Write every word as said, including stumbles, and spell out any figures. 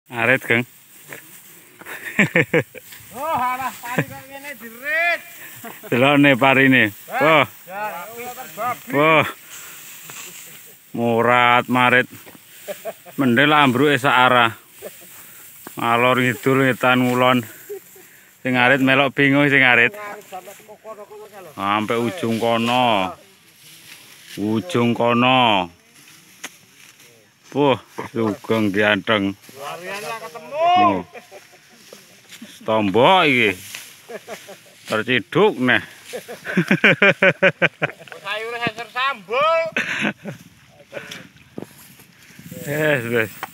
Arit, Kang. Oh, alah pari kok ngene dirit. Delokne parine. Wah. Wah. Murat marit. Mendel ambruke sak arah. Ngalor ngidul ngetan ngulon. Sing arit melok bingung sing arit. Sampai ujung kono. Ujung kono. Wah, sugeng dianteng. Lariannya ketemu. Tombok iki. Terciduk neh. Sayure hasil sambul. Yes, yes.